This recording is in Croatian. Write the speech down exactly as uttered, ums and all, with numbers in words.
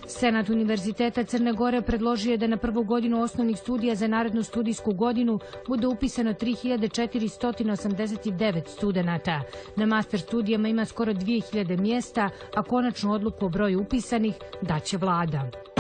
Senat Univerziteta Crne Gore predložio je da na prvu godinu osnovnih studija za narednu studijsku godinu bude upisano tri hiljade četiristo osamdeset devet studenata. Na master studijama ima skoro dvije hiljade mjesta, a konačnu odluku o broju upisanih daće vlada.